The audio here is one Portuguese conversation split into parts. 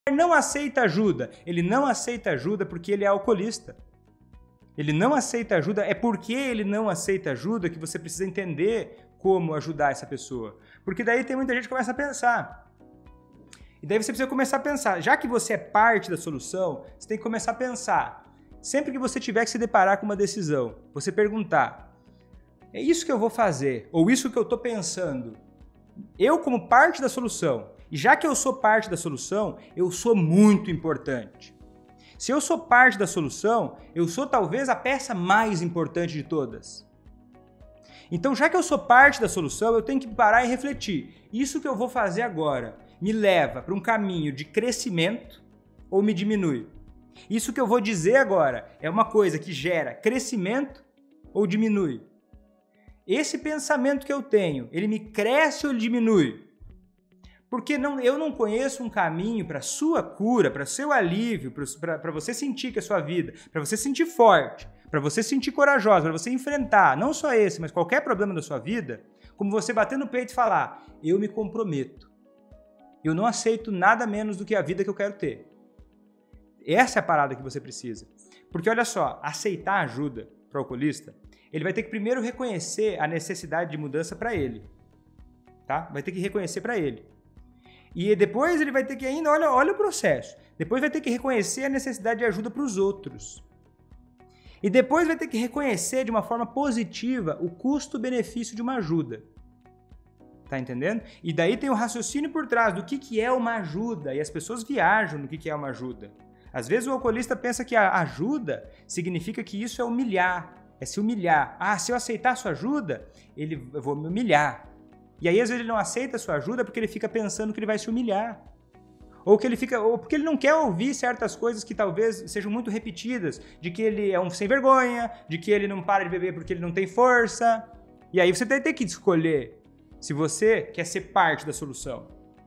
não aceita ajuda? Ele não aceita ajuda porque ele é alcoolista. Ele não aceita ajuda, é porque ele não aceita ajuda que você precisa entender como ajudar essa pessoa. Porque daí tem muita gente que começa a pensar. E daí você precisa começar a pensar. Já que você é parte da solução, você tem que começar a pensar. Sempre que você tiver que se deparar com uma decisão, você perguntar, é isso que eu vou fazer? Ou isso que eu estou pensando? Eu como parte da solução, e já que eu sou parte da solução, eu sou muito importante. Se eu sou parte da solução, eu sou talvez a peça mais importante de todas. Então, já que eu sou parte da solução, eu tenho que parar e refletir. Isso que eu vou fazer agora me leva para um caminho de crescimento ou me diminui? Isso que eu vou dizer agora é uma coisa que gera crescimento ou diminui? Esse pensamento que eu tenho, ele me cresce ou diminui? Porque eu não conheço um caminho para a sua cura, para o seu alívio, para você sentir que a sua vida, para você sentir forte, para você sentir corajosa, para você enfrentar, não só esse, mas qualquer problema da sua vida, como você bater no peito e falar, eu me comprometo. Eu não aceito nada menos do que a vida que eu quero ter. Essa é a parada que você precisa. Porque olha só, aceitar ajuda para o alcoolista, ele vai ter que primeiro reconhecer a necessidade de mudança para ele. Tá? Vai ter que reconhecer para ele. E depois ele vai ter que ainda, olha o processo. Depois vai ter que reconhecer a necessidade de ajuda para os outros. E depois vai ter que reconhecer de uma forma positiva o custo-benefício de uma ajuda. Tá entendendo? E daí tem o raciocínio por trás do que é uma ajuda. E as pessoas viajam no que é uma ajuda. Às vezes o alcoolista pensa que a ajuda significa que isso é humilhar. É se humilhar. Ah, se eu aceitar a sua ajuda, eu vou me humilhar. E aí, às vezes, ele não aceita a sua ajuda porque ele fica pensando que ele vai se humilhar. Ou porque ele não quer ouvir certas coisas que talvez sejam muito repetidas, de que ele é um sem vergonha, de que ele não para de beber porque ele não tem força. E aí você vai ter que escolher se você quer ser parte da solução.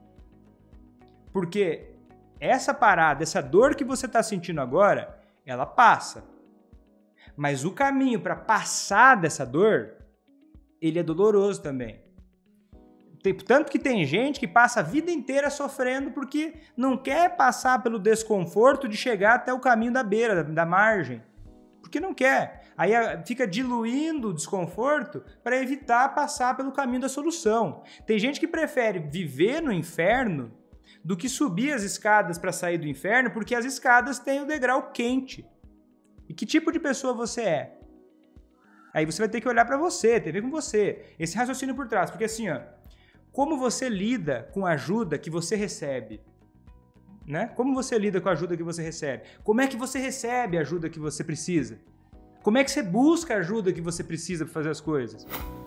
Porque essa parada, essa dor que você está sentindo agora, ela passa. Mas o caminho para passar dessa dor, ele é doloroso também. Tanto que tem gente que passa a vida inteira sofrendo porque não quer passar pelo desconforto de chegar até o caminho da beira, da margem. Porque não quer. Aí fica diluindo o desconforto para evitar passar pelo caminho da solução. Tem gente que prefere viver no inferno do que subir as escadas para sair do inferno porque as escadas têm o degrau quente. E que tipo de pessoa você é? Aí você vai ter que olhar para você, ter a ver com você. Esse raciocínio por trás. Porque assim, ó, como você lida com a ajuda que você recebe? Né? Como você lida com a ajuda que você recebe? Como é que você recebe a ajuda que você precisa? Como é que você busca a ajuda que você precisa para fazer as coisas?